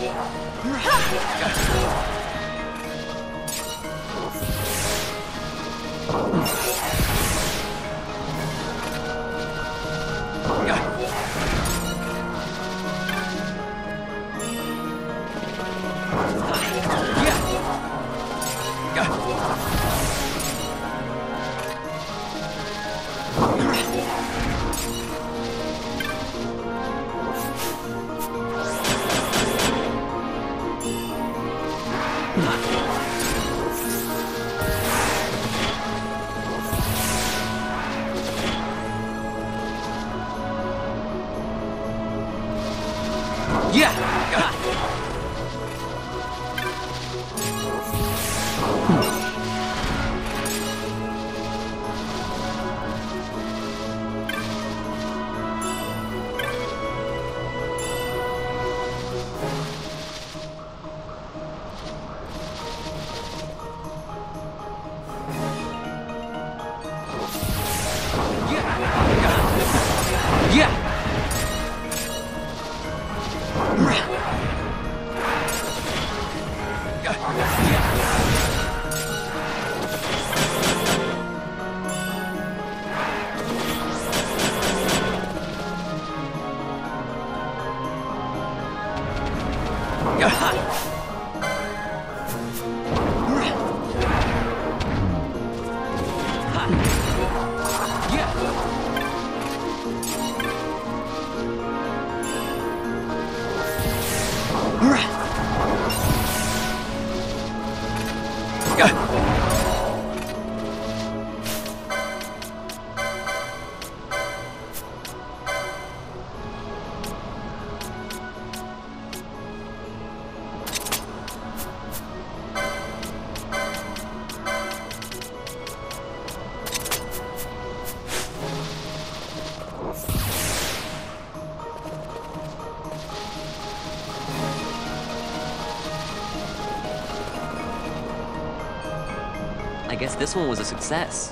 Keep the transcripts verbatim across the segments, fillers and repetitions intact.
I guess this one was a success.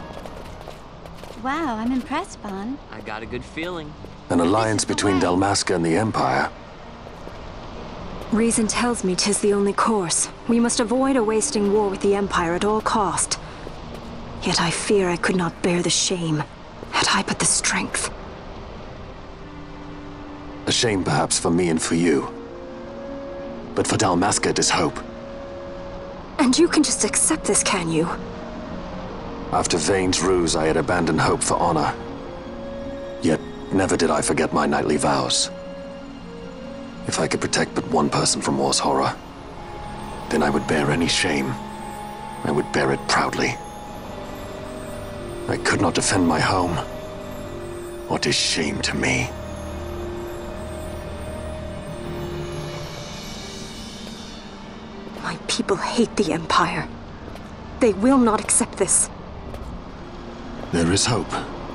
Wow, I'm impressed, Bon. I got a good feeling. An alliance between Dalmasca and the Empire. Reason tells me 'tis the only course. We must avoid a wasting war with the Empire at all cost. Yet I fear I could not bear the shame, had I but the strength. A shame perhaps for me and for you. But for Dalmasca it is hope. And you can just accept this, can you? After Vane's ruse, I had abandoned hope for honor. Yet, never did I forget my knightly vows. If I could protect but one person from war's horror, then I would bear any shame. I would bear it proudly. I could not defend my home. What is shame to me? My people hate the Empire. They will not accept this. There is hope.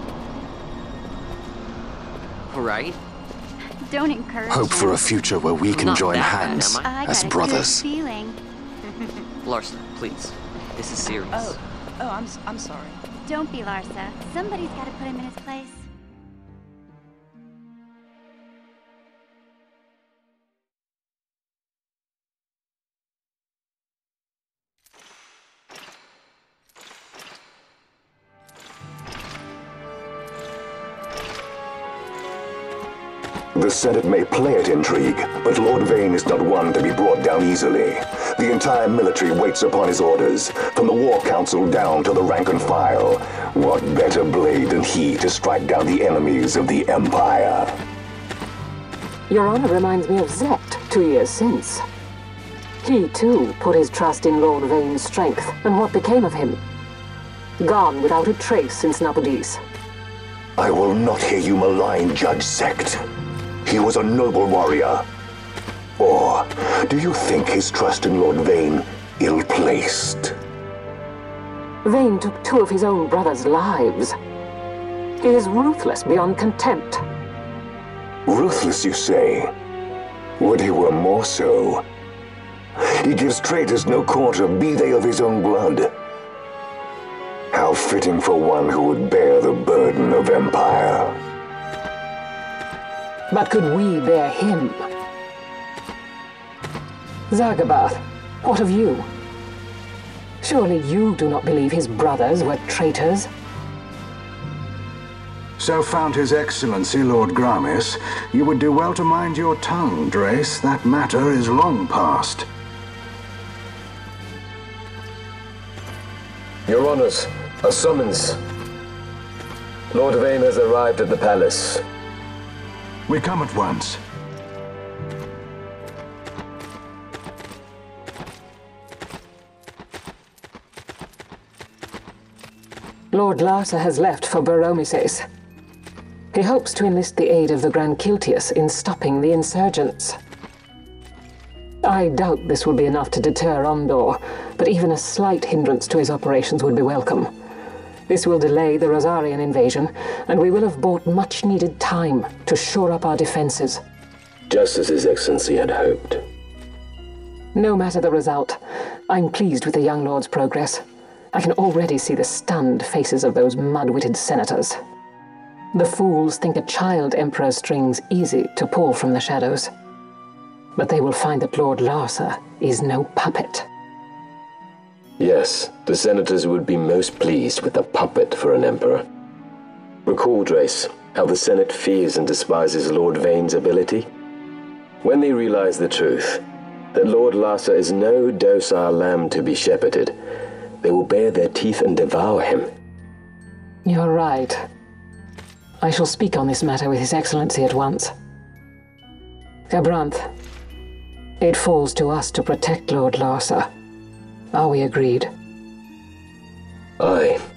Right? Don't encourage Hope for him. a future where we can Not join that bad, hands am I? I got as a brothers. good feeling. Larsa, please. This is serious. Oh, oh, I'm s- I'm sorry. Don't be Larsa. Somebody's got to put him in his place. The Senate may play at intrigue, but Lord Vane is not one to be brought down easily. The entire military waits upon his orders, from the War Council down to the rank and file. What better blade than he to strike down the enemies of the Empire? Your honor reminds me of Zect, two years since. He, too, put his trust in Lord Vane's strength, and what became of him? Gone without a trace since Nabudis. I will not hear you malign Judge Zect. He was a noble warrior. Or do you think his trust in Lord Vane ill-placed? Vane took two of his own brothers' lives. He is ruthless beyond contempt. Ruthless, you say? Would he were more so. He gives traitors no quarter, be they of his own blood. How fitting for one who would bear the burden of empire. But could we bear him? Zagabath, what of you? Surely you do not believe his brothers were traitors? So found His Excellency Lord Gramis, you would do well to mind your tongue, Drace. That matter is long past. Your Honors, a summons. Lord Vane has arrived at the palace. We come at once. Lord Larsa has left for Baromises. He hopes to enlist the aid of the Grand Kiltius in stopping the insurgents. I doubt this will be enough to deter Ondor, but even a slight hindrance to his operations would be welcome. This will delay the Rosarian invasion, and we will have bought much-needed time to shore up our defenses. Just as His Excellency had hoped. No matter the result, I'm pleased with the young lord's progress. I can already see the stunned faces of those mud-witted senators. The fools think a child emperor's strings easy to pull from the shadows. But they will find that Lord Larsa is no puppet. Yes, the senators would be most pleased with a puppet for an emperor. Recall, Drace, how the Senate fears and despises Lord Vane's ability. When they realize the truth, that Lord Larsa is no docile lamb to be shepherded, they will bare their teeth and devour him. You're right. I shall speak on this matter with His Excellency at once. Gabranth, it falls to us to protect Lord Larsa. Are we agreed? Aye.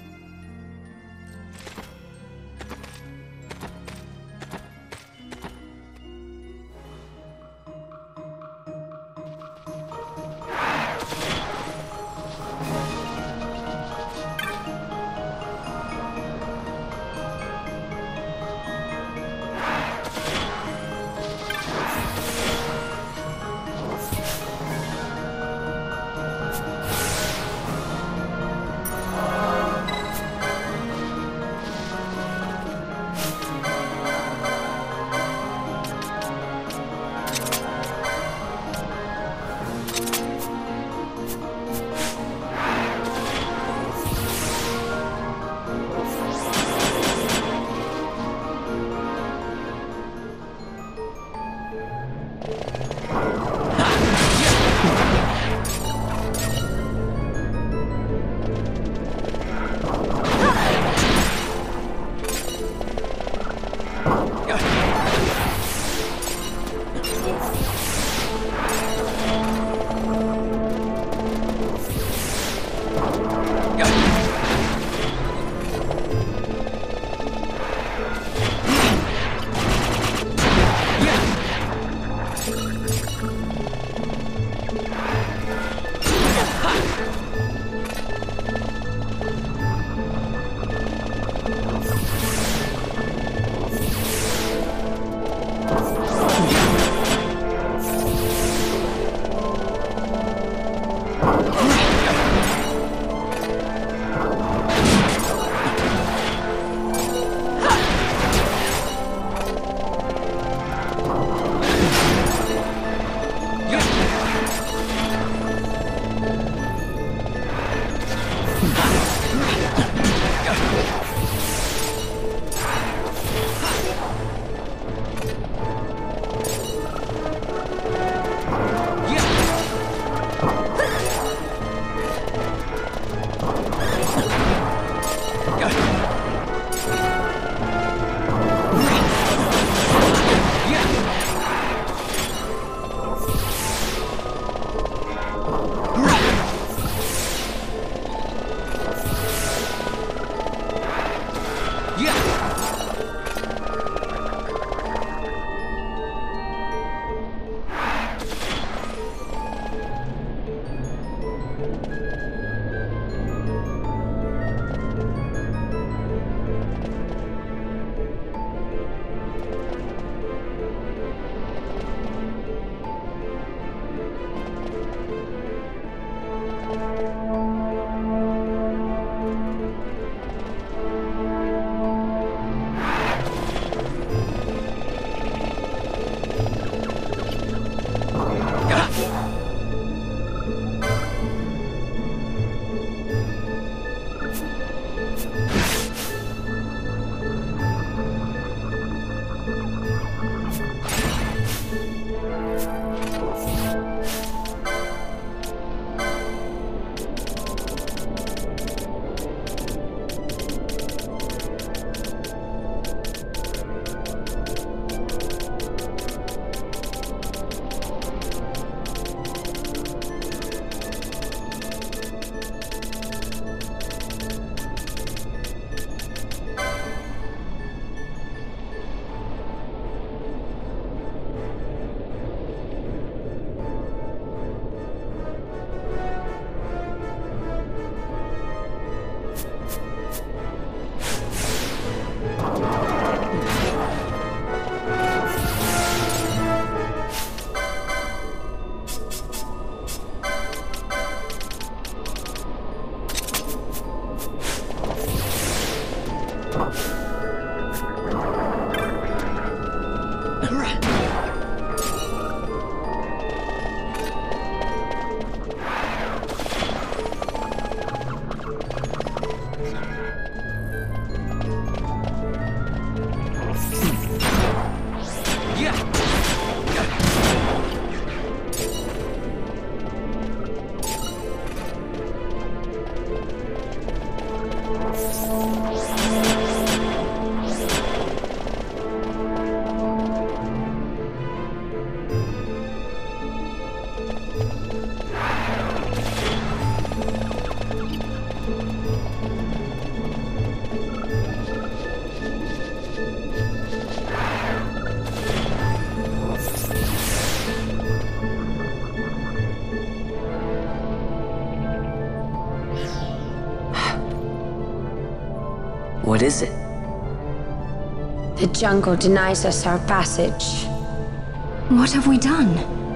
What is it? The jungle denies us our passage. What have we done?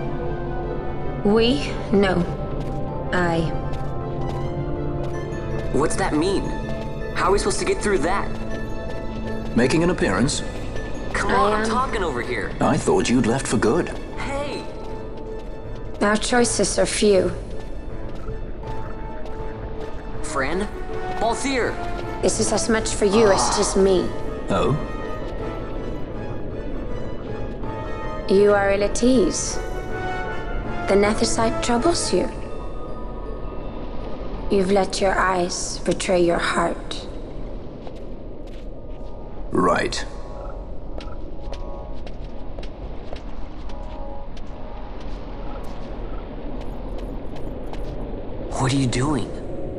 We? No. I. What's that mean? How are we supposed to get through that? Making an appearance? Come on, I'm talking over here. I thought you'd left for good. Hey! Our choices are few. Friend? Balthier! This is as much for you as it is me. Oh? You are ill at ease. The Nethicite troubles you. You've let your eyes betray your heart. Right. What are you doing?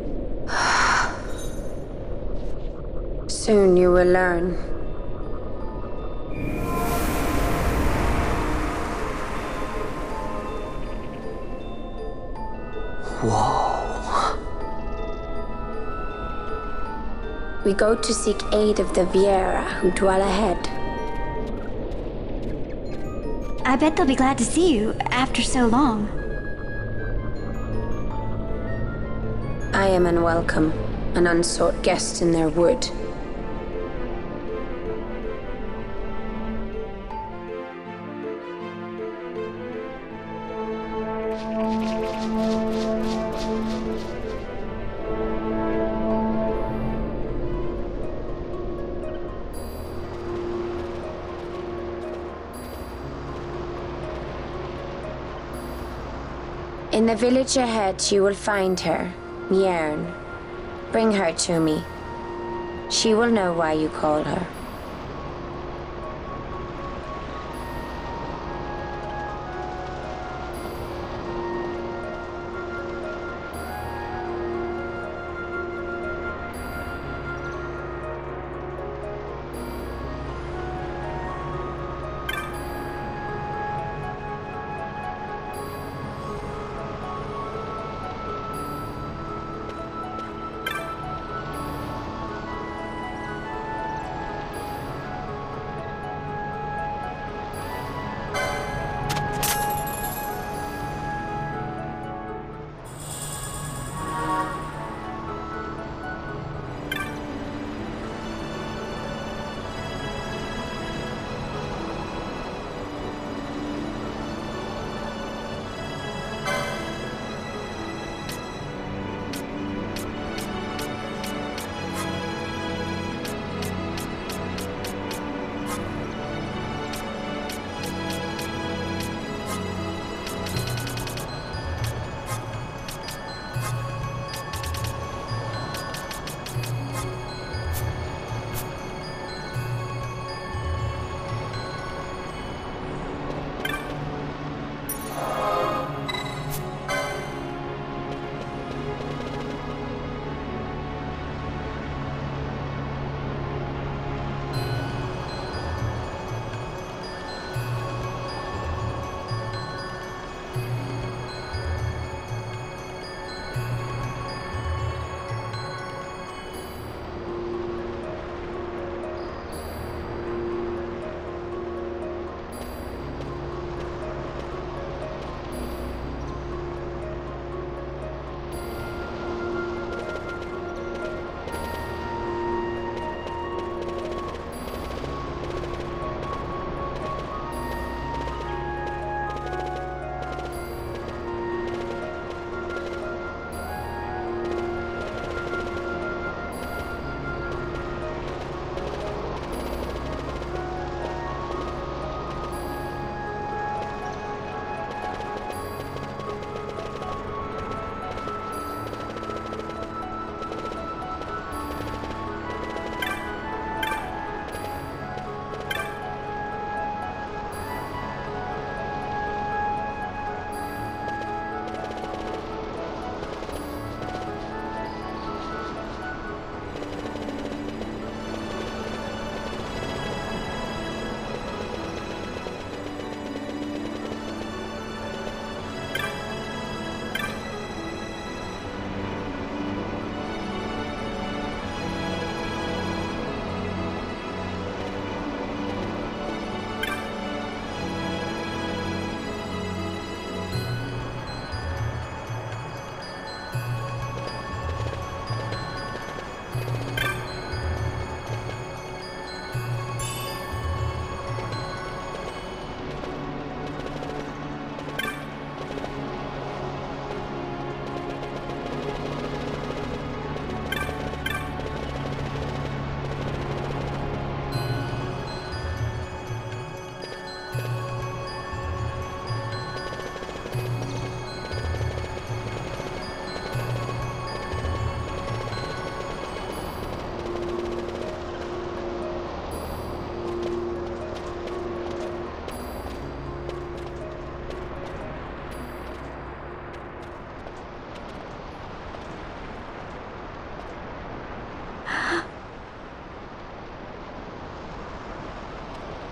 Soon you will learn. Whoa. We go to seek aid of the Viera who dwell ahead. I bet they'll be glad to see you after so long. I am unwelcome, an unsought guest in their wood. In the village ahead, you will find her, Mjern. Bring her to me. She will know why you call her.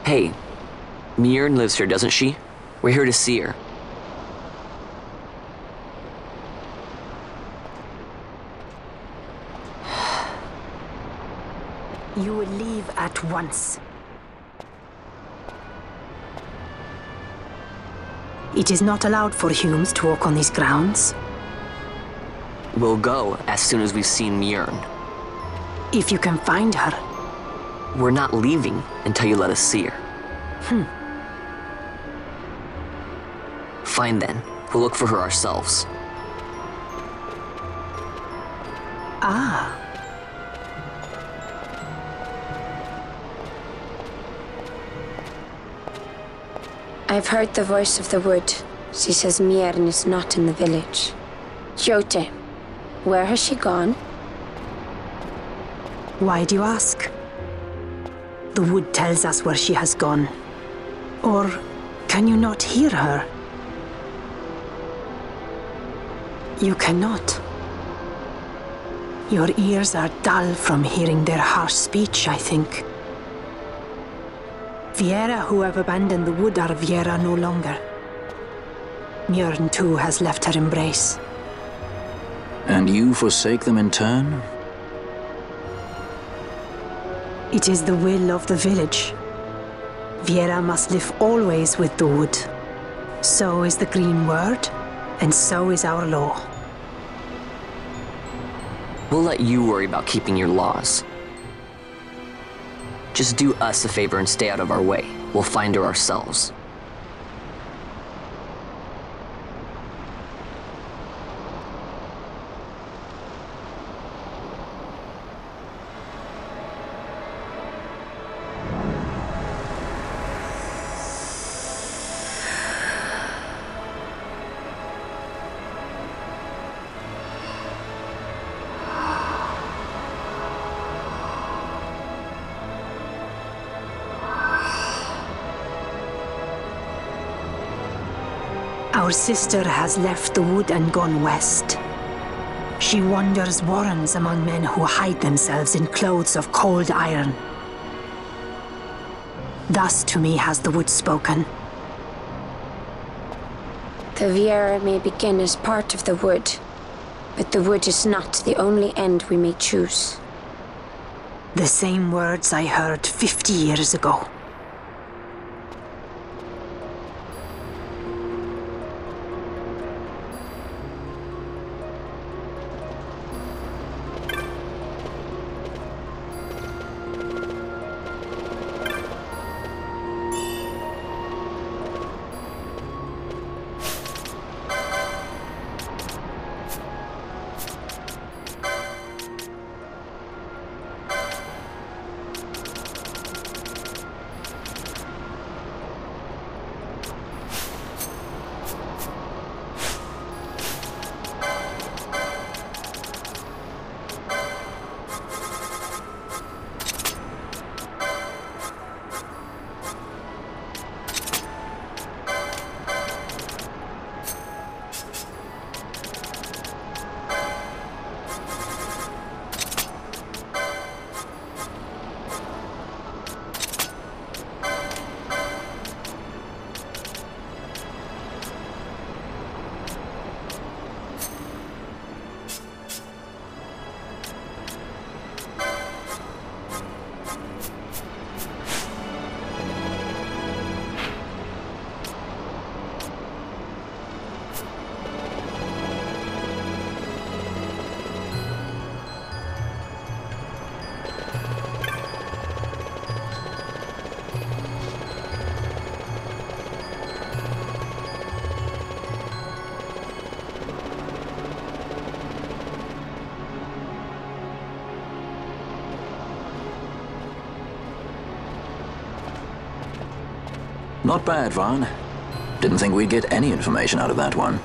Hey, Mjorn lives here, doesn't she? We're here to see her. You will leave at once. It is not allowed for humans to walk on these grounds. We'll go as soon as we've seen Mjorn. If you can find her. We're not leaving until you let us see her. Hmm. Fine then. We'll look for her ourselves. Ah. I've heard the voice of the wood. She says Mjorn is not in the village. Hjote, where has she gone? Why do you ask? The wood tells us where she has gone. Or can you not hear her? You cannot. Your ears are dull from hearing their harsh speech, I think. Viera who have abandoned the wood are Viera no longer. Mjorn too has left her embrace. And you forsake them in turn? It is the will of the village. Viera must live always with the wood. So is the green word, and so is our law. We'll let you worry about keeping your laws. Just do us a favor and stay out of our way. We'll find her ourselves. Our sister has left the wood and gone west. She wanders warrens among men who hide themselves in clothes of cold iron. Thus to me has the wood spoken. The Viera may begin as part of the wood, but the wood is not the only end we may choose. The same words I heard fifty years ago. Not bad, Vaughn. Didn't think we'd get any information out of that one.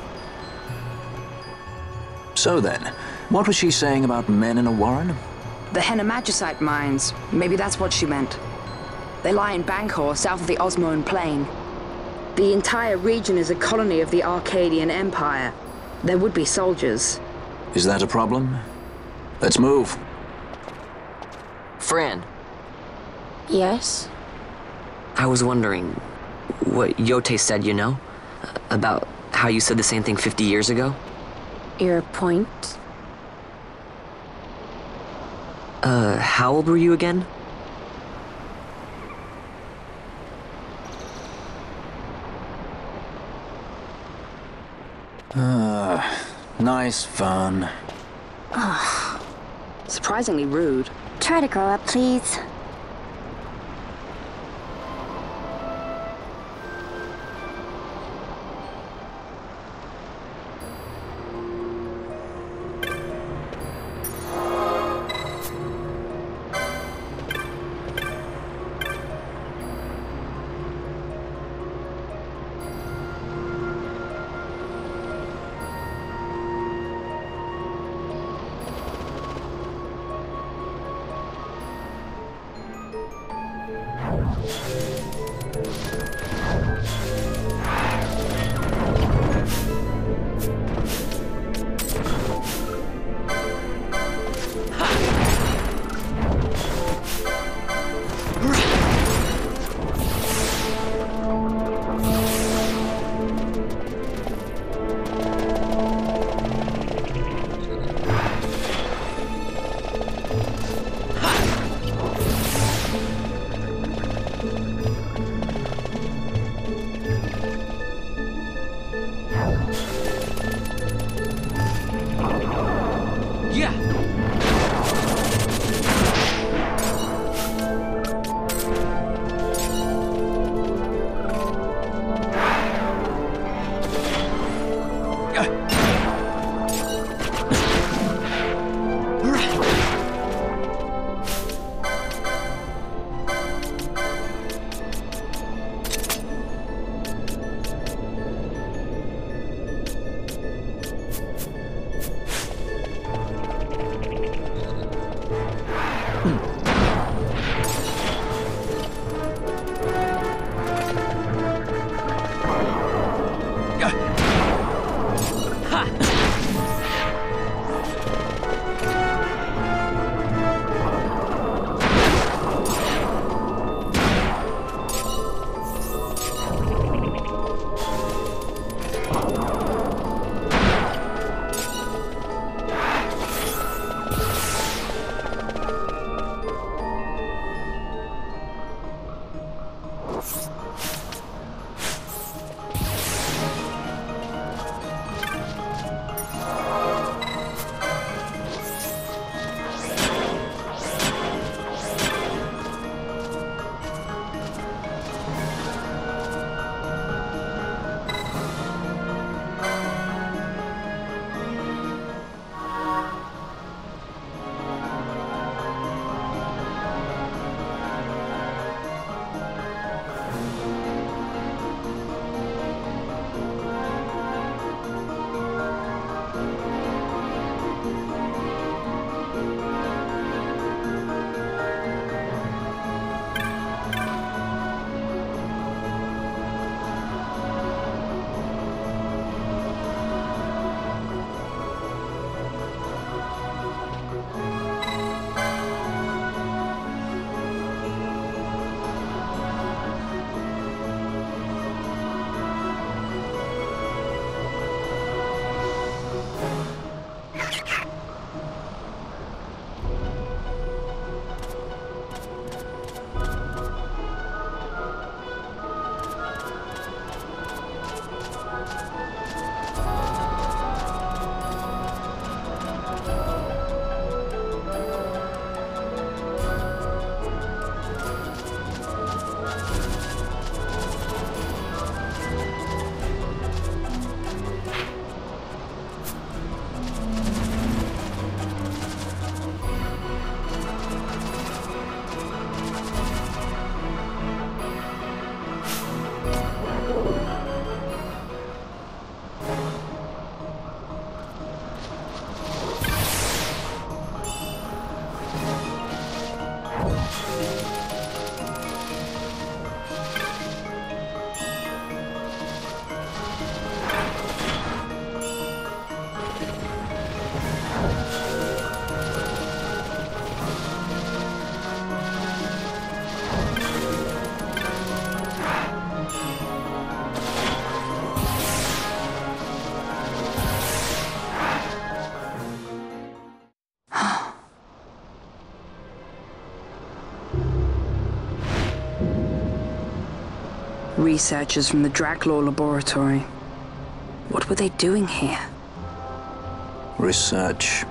So then, what was she saying about men in a warren? The Henna Magicite mines. Maybe that's what she meant. They lie in Bancor, south of the Osmoan Plain. The entire region is a colony of the Arcadian Empire. There would be soldiers. Is that a problem? Let's move. Fran. Yes? I was wondering what Yote said, you know? About how you said the same thing fifty years ago? Your point? Uh, how old were you again? Uh, nice fun. Ugh. Surprisingly rude. Try to grow up, please. researchers from the Draclaw laboratory. What were they doing here? Research.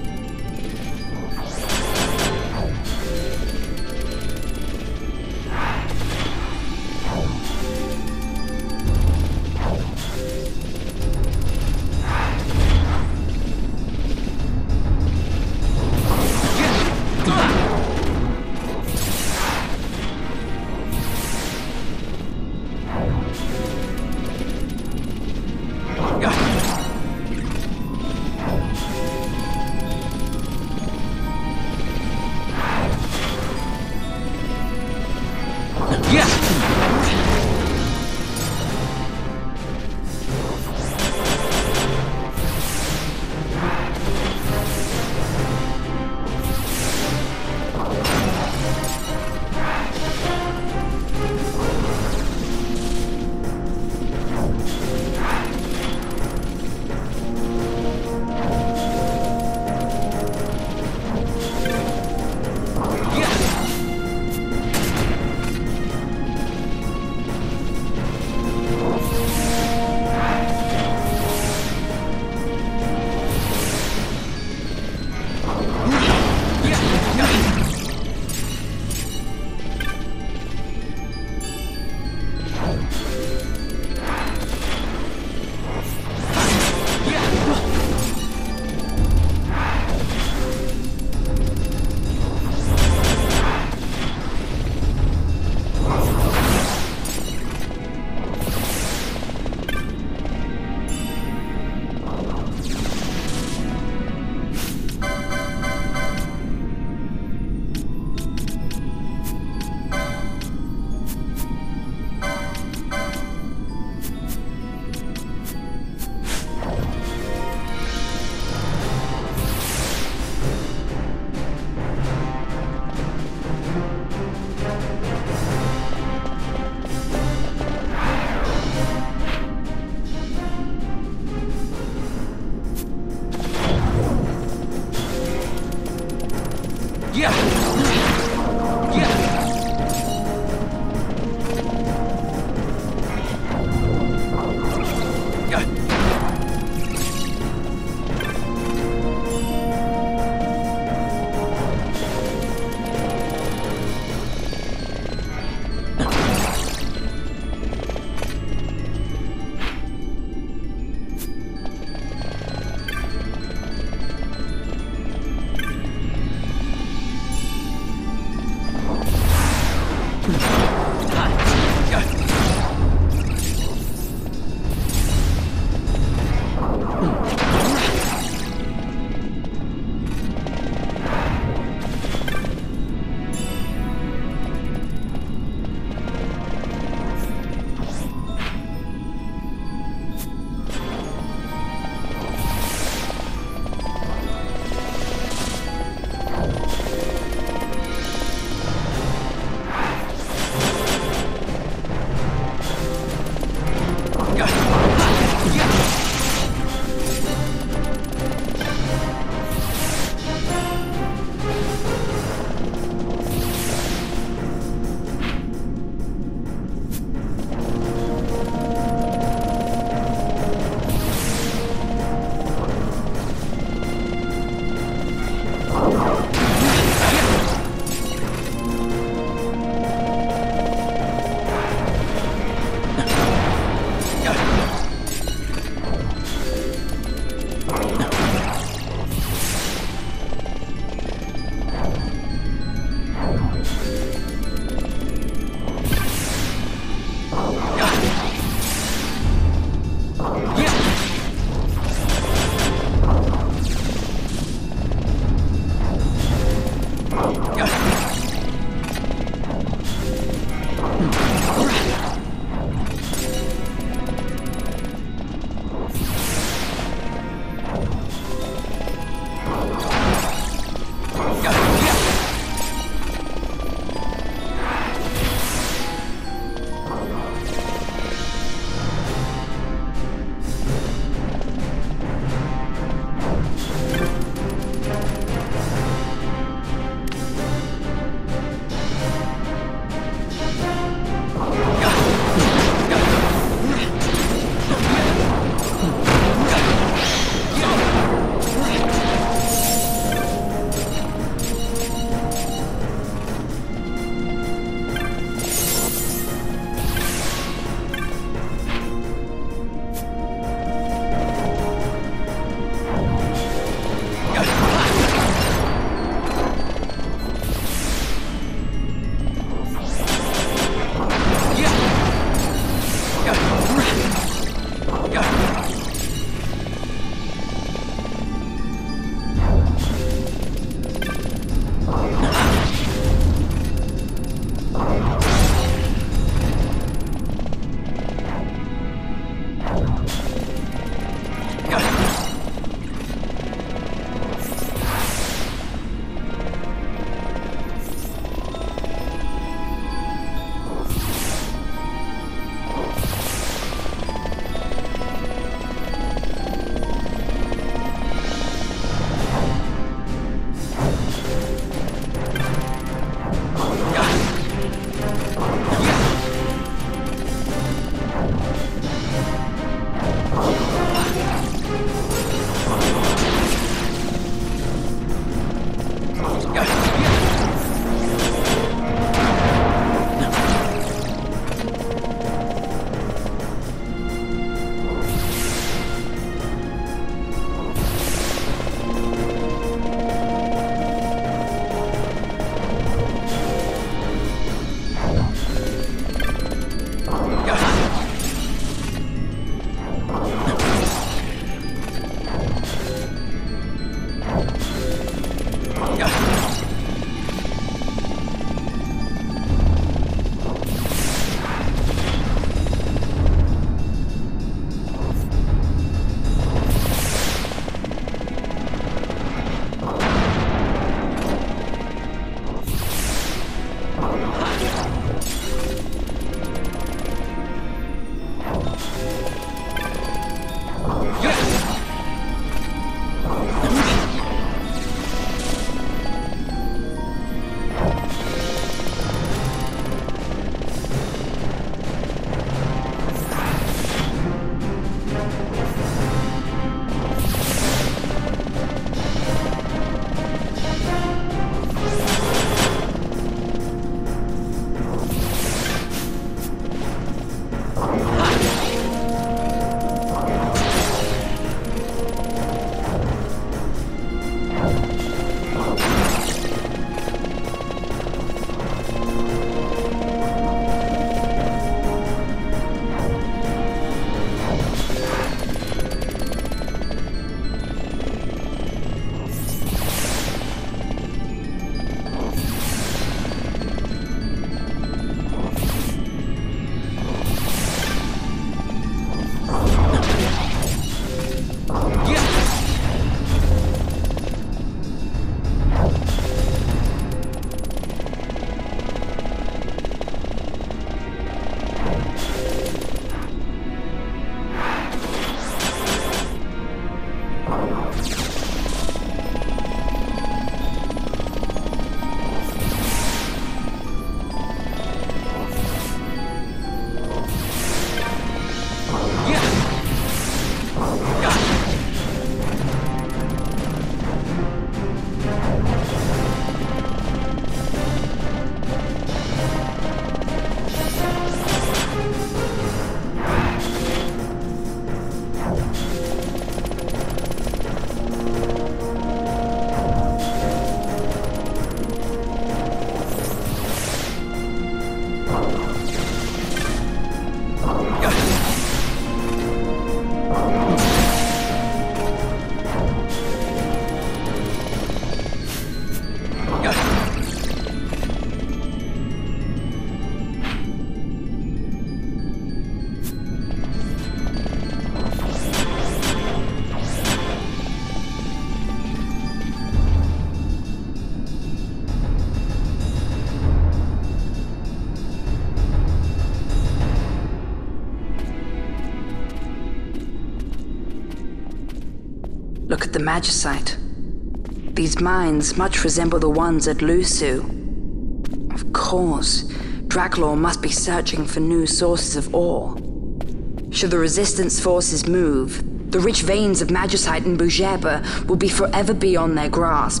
look at the Magicite. These mines much resemble the ones at Lusu. Of course, Draklor must be searching for new sources of ore. Should the Resistance forces move, the rich veins of Magicite in Bujeba will be forever beyond their grasp.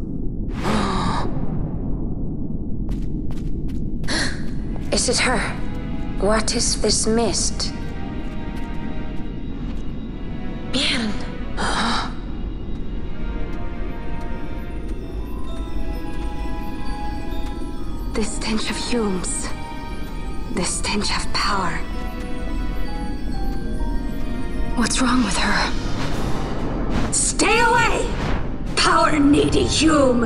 Is it her? What is this mist? Bjorn. The stench of fumes. The stench of power. What's wrong with her? Stay away! Power-needy Hume!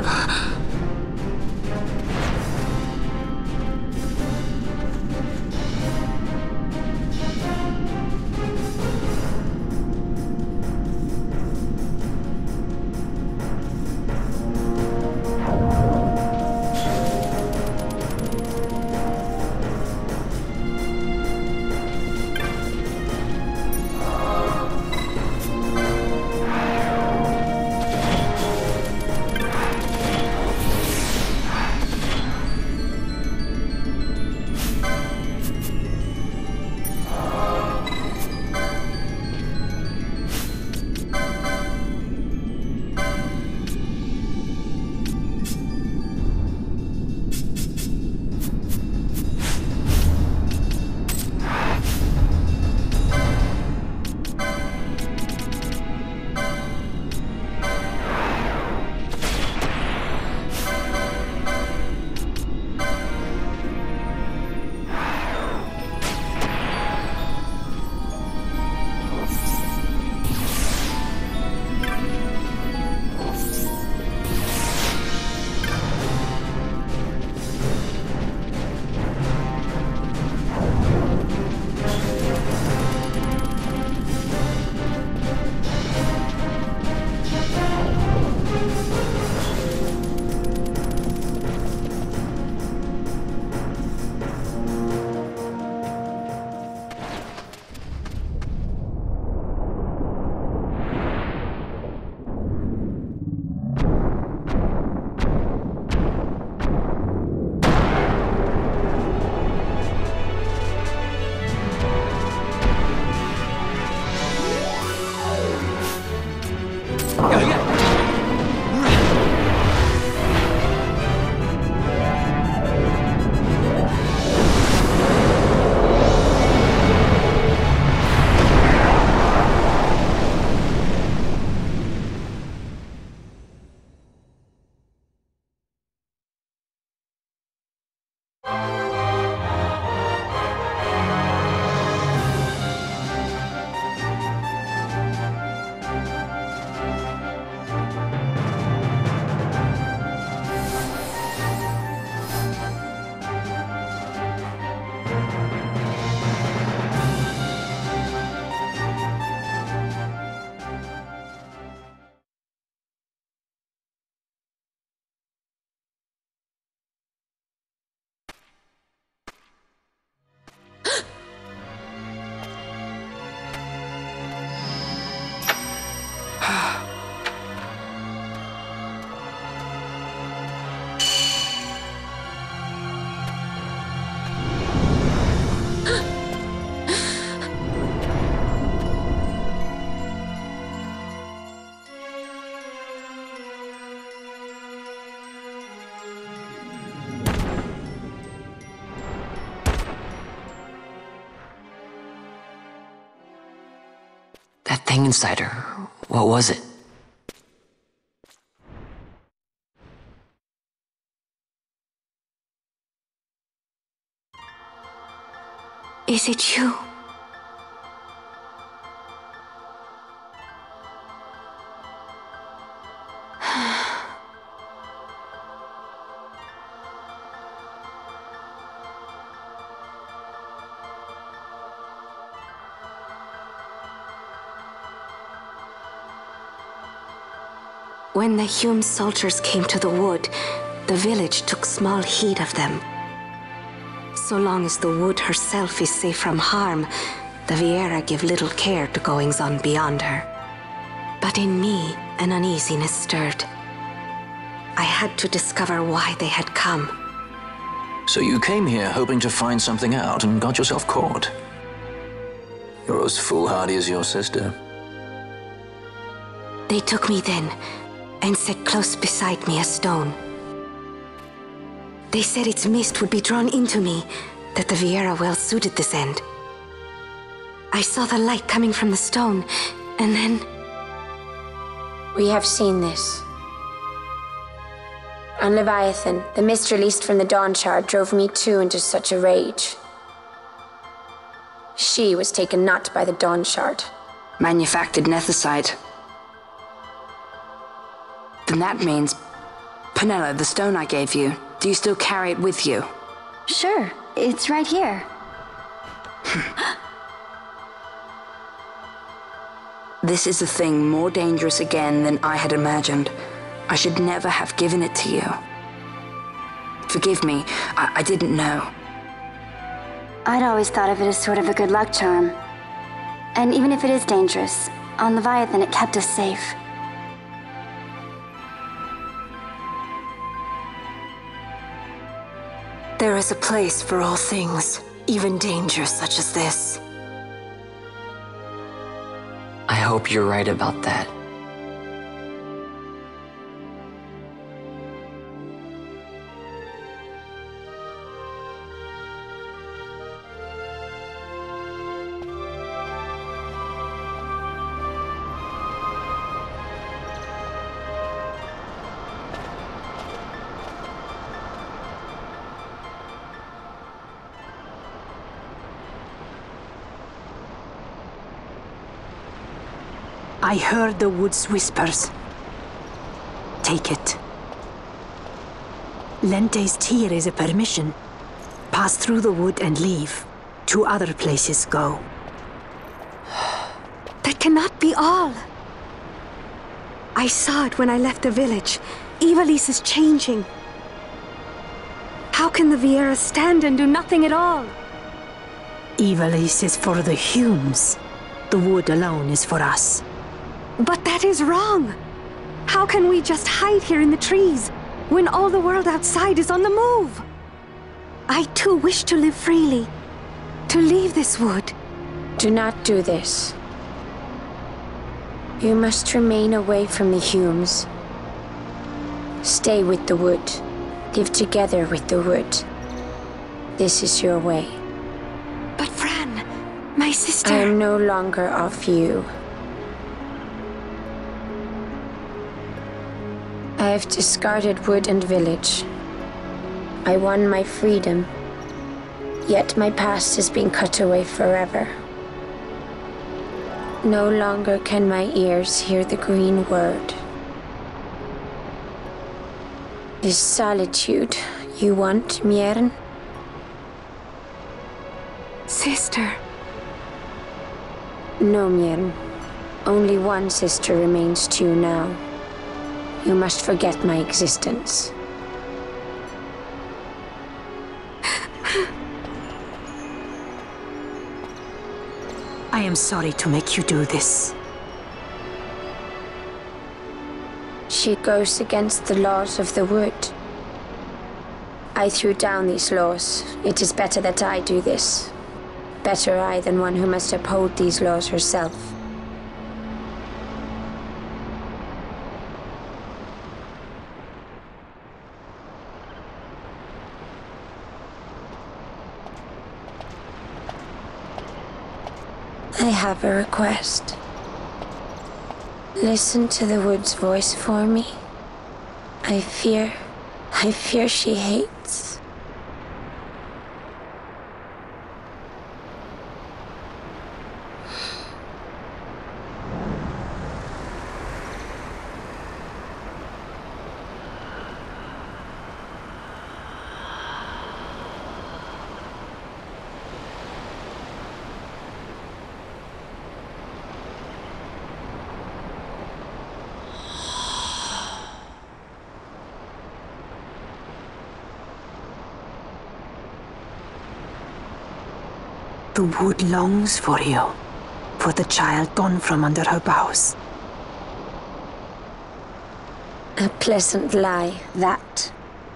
That thing inside her, what was it? Is it you? When the Hume soldiers came to the wood, the village took small heed of them. So long as the wood herself is safe from harm, the Viera give little care to goings-on beyond her. But But in me, an uneasiness stirred. I had to discover why they had come. So you came here hoping to find something out and got yourself caught. You're as foolhardy as your sister. They took me then and set close beside me a stone. They said its mist would be drawn into me, that the Viera well suited this end. I saw the light coming from the stone, and then... We have seen this. On Leviathan, the mist released from the Dawn Shard drove me too into such a rage. She was taken not by the Dawn Shard. Manufactured Nethicite. Then that means... Penelo, the stone I gave you, do you still carry it with you? Sure, it's right here. This is a thing more dangerous again than I had imagined. I should never have given it to you. Forgive me, I, I didn't know. I'd always thought of it as sort of a good luck charm. And even if it is dangerous, on Leviathan it kept us safe. There is a place for all things, even dangers such as this. I hope you're right about that. I heard the wood's whispers. Take it. Lente's tear is a permission. Pass through the wood and leave. To other places go. That cannot be all. I saw it when I left the village. Ivalice is changing. How can the Viera stand and do nothing at all? Ivalice is for the Humes. The wood alone is for us. But that is wrong. How can we just hide here in the trees when all the world outside is on the move? I too wish to live freely, to leave this wood. Do not do this. You must remain away from the Humes. Stay with the wood. Live together with the wood. This is your way. But Fran, my sister... I am no longer of you. I have discarded wood and village. I won my freedom, yet my past has been cut away forever. No longer can my ears hear the green word. Is solitude you want, Mierin? Sister. No, Mierin. Only one sister remains to you now. You must forget my existence. I am sorry to make you do this. She goes against the laws of the wood. I threw down these laws. It is better that I do this. Better I than one who must uphold these laws herself. I have a request. Listen to the wood's voice for me. I fear, I fear she hates. The wood longs for you, for the child gone from under her boughs. A pleasant lie, that.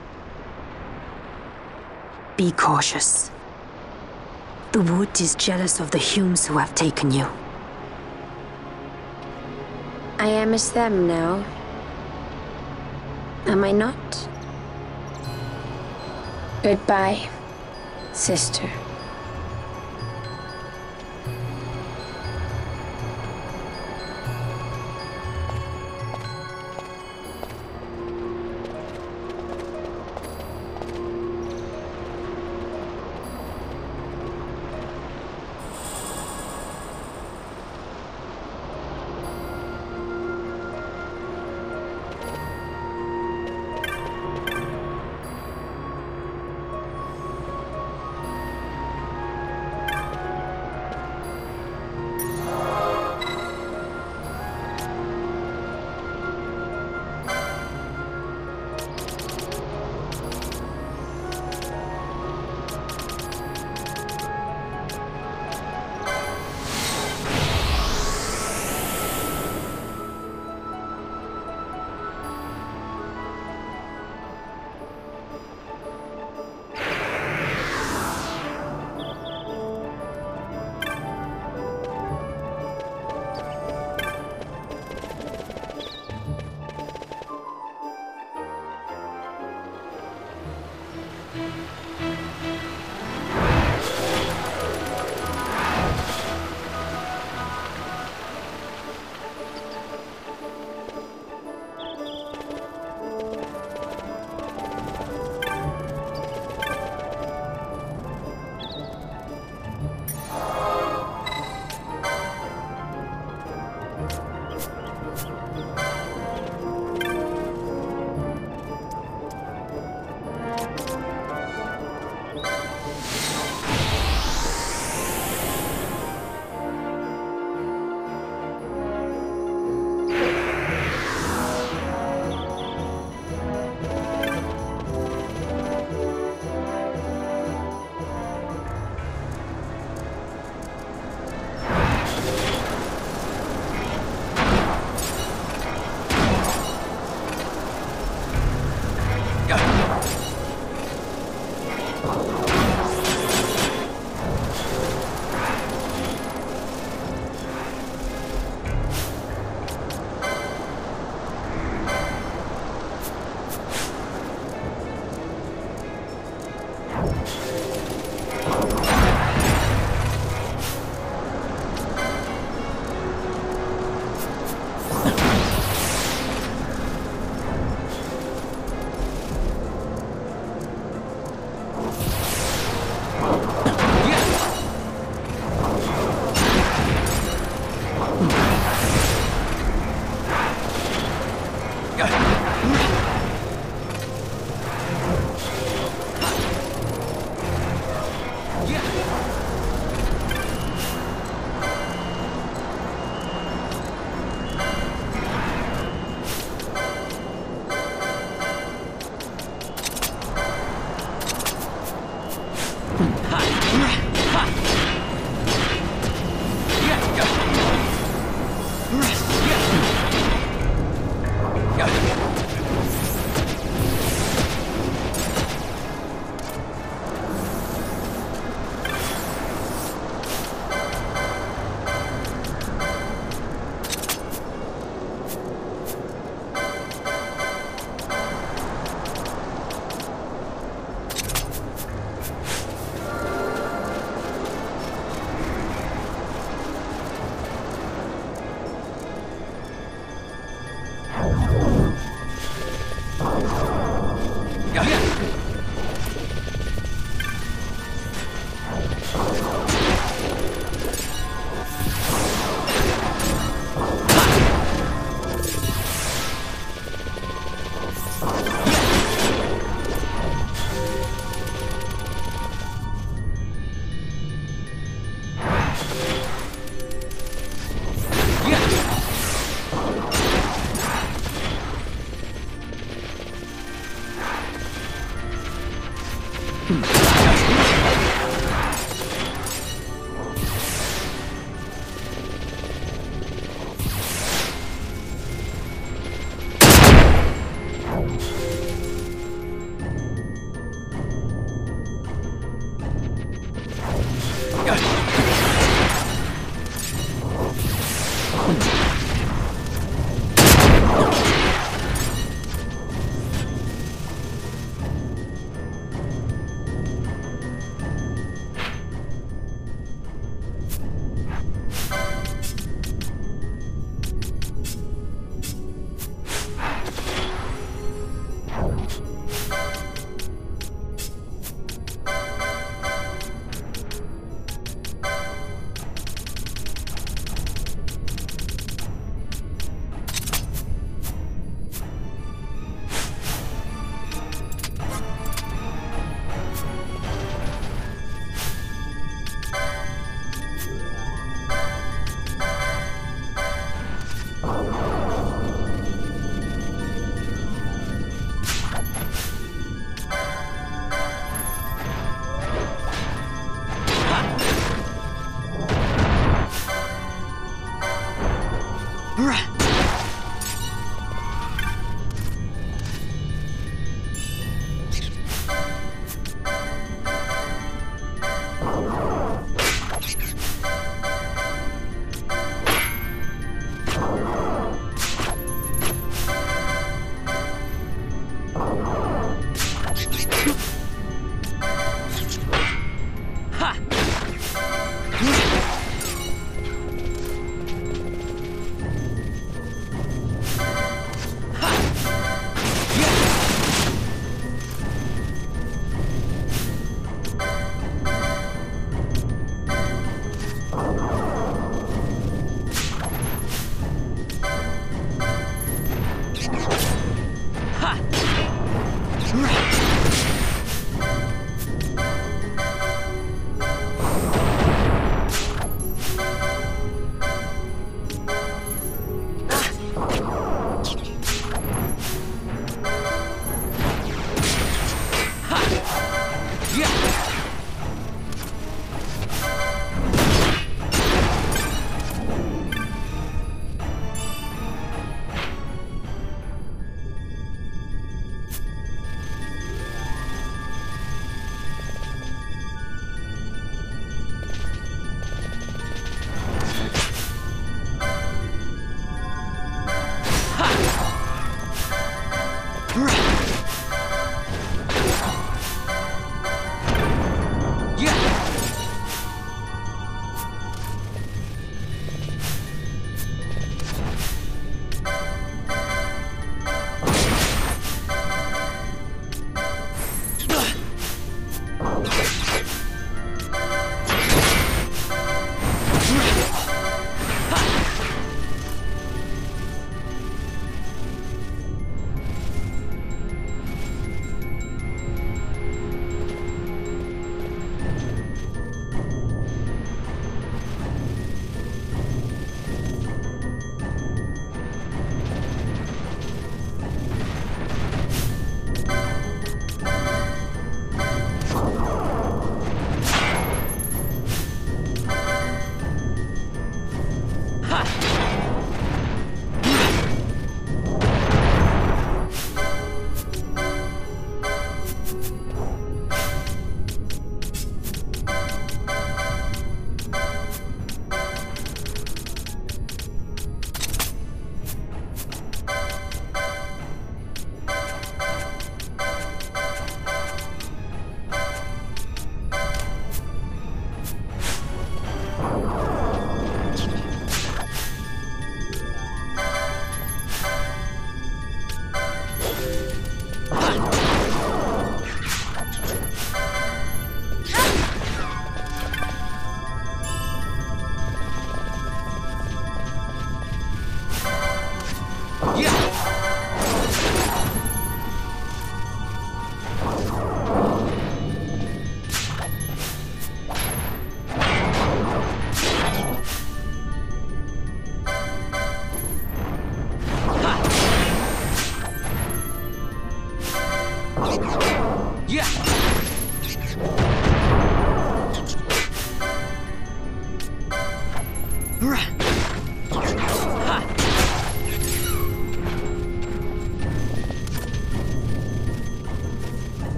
Be cautious. The wood is jealous of the Humes who have taken you. I am as them now. Am I not? Goodbye, sister.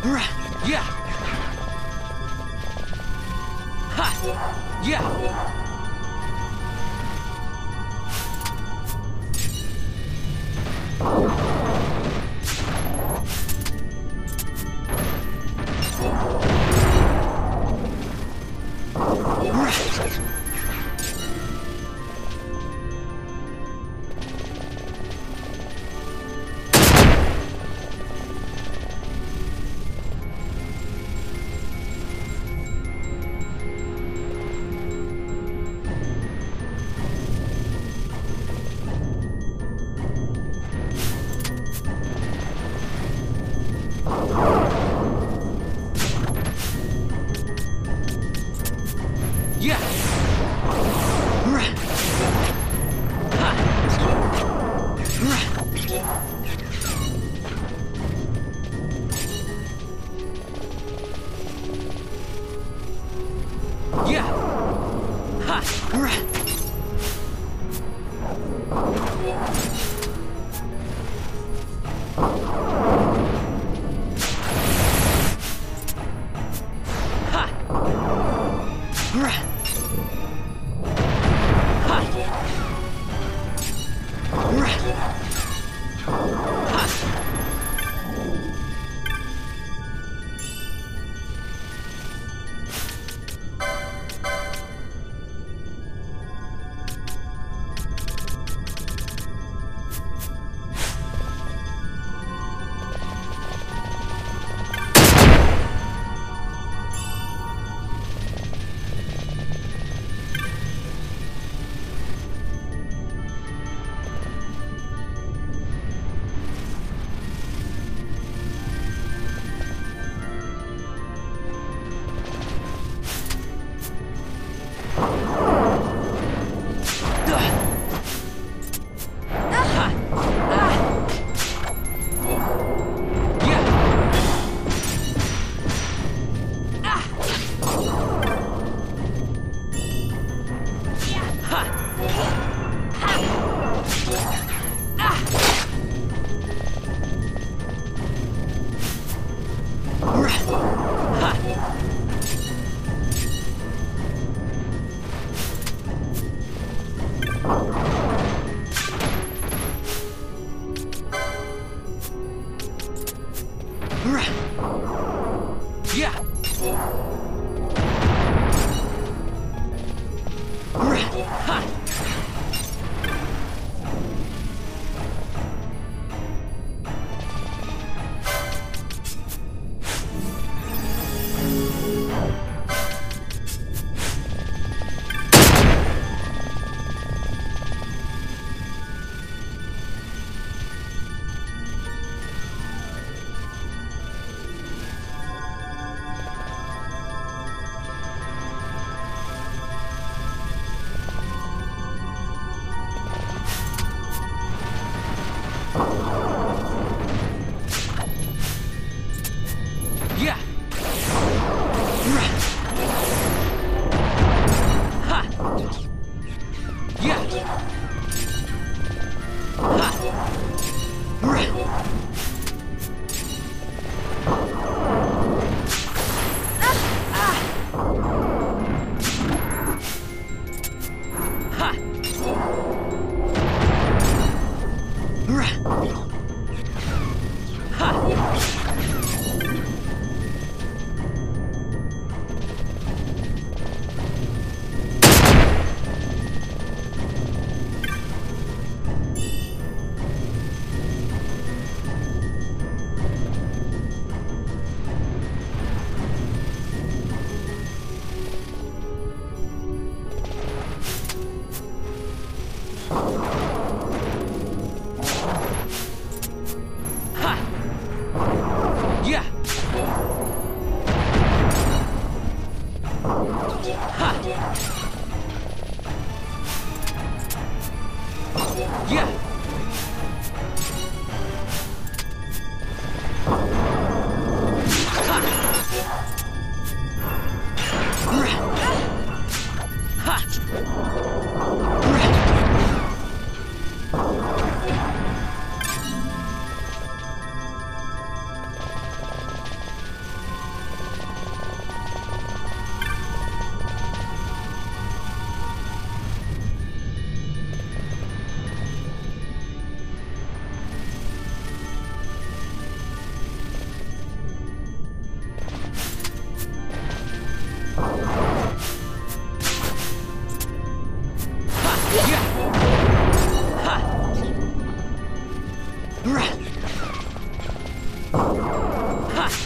Yeah. Ha. Yeah.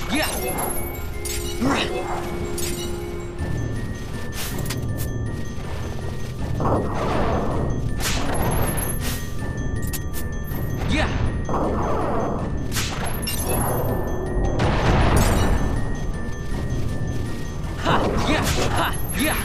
Yeah. Yeah. Ha. Yeah. Ha. Yeah.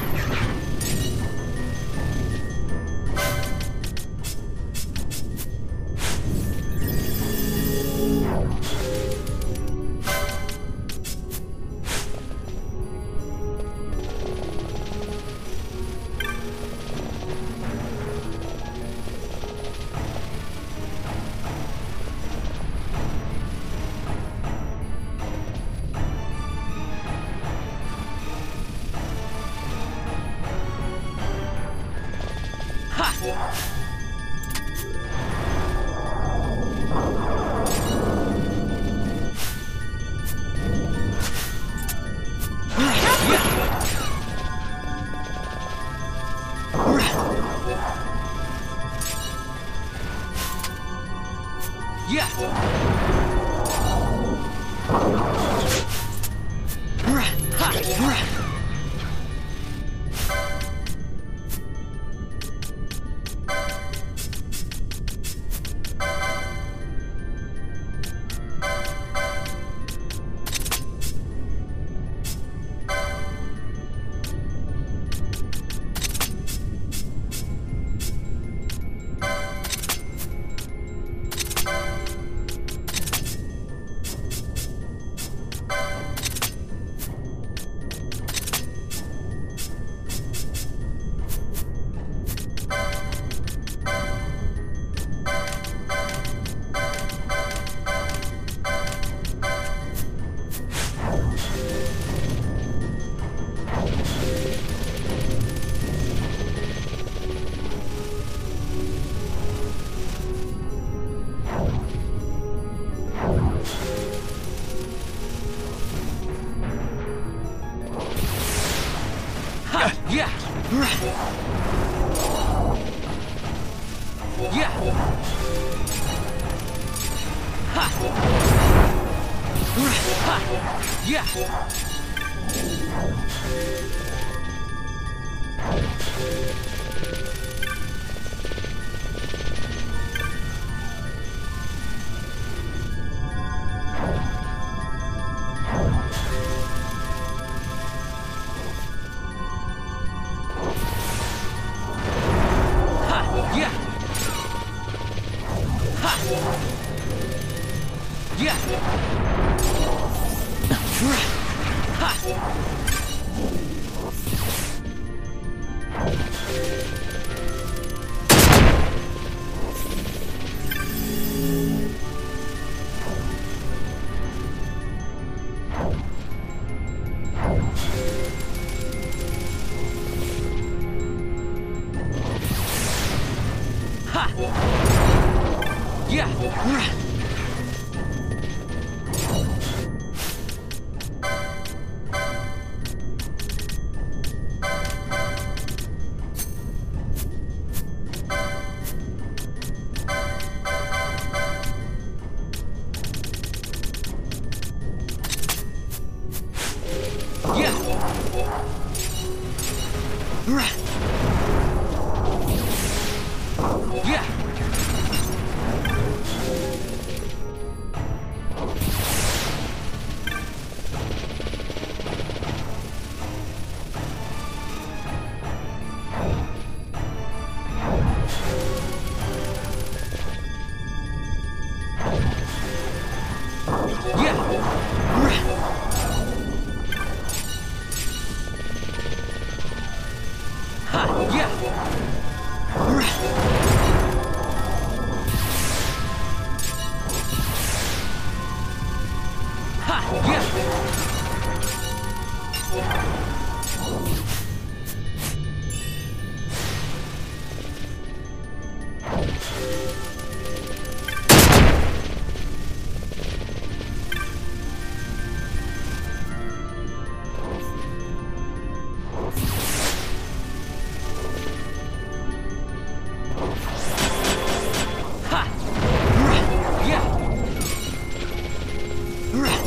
Yeah.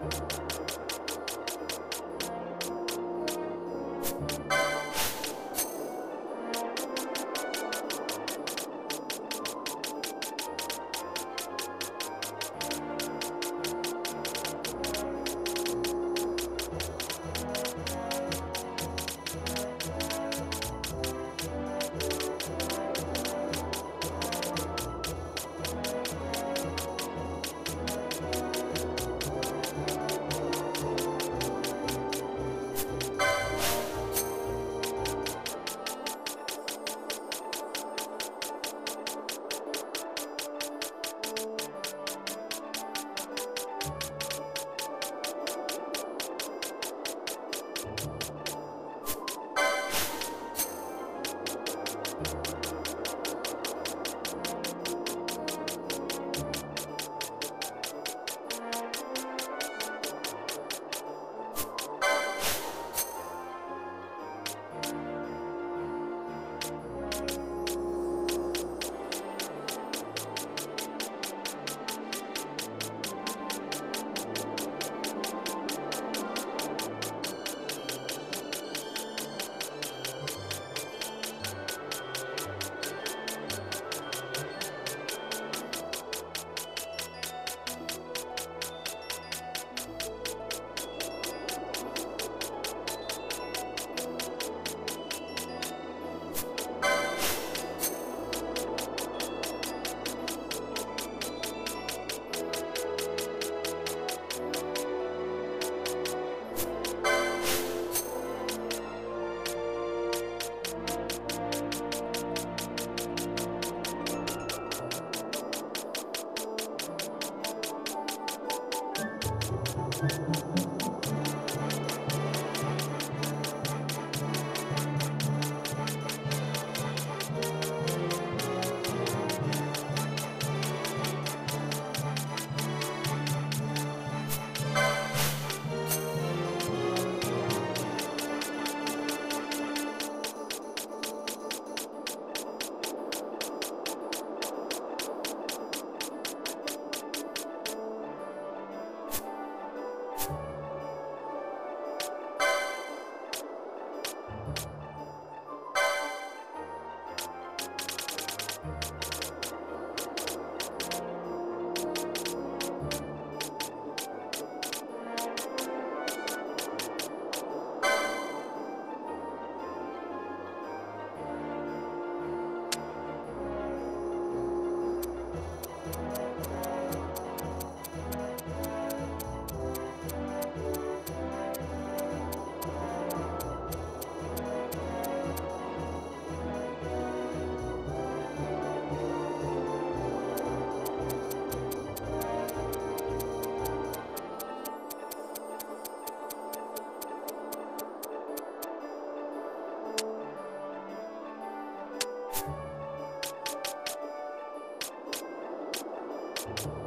you